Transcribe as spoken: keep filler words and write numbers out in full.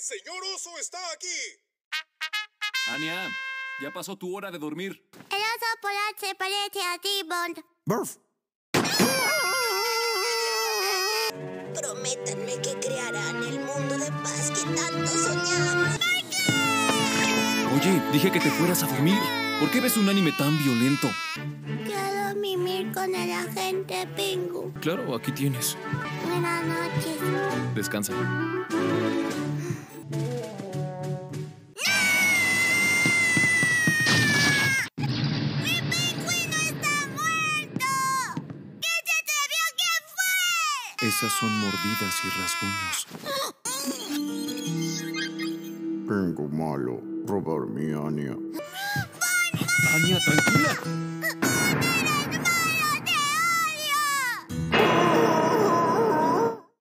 señor oso está aquí. Anya, ya pasó tu hora de dormir. El oso polar se parece a T-Bond. ¡Burf! Prométanme que crearán el mundo de paz que tanto soñamos. Oye, dije que te fueras a dormir. ¿Por qué ves un anime tan violento? Quiero mimir con el agente Pingu. Claro, aquí tienes. Buenas noches. Descansa. Esas son mordidas y rasguños. Tengo malo. Robar mi Anya. Anya, tranquila.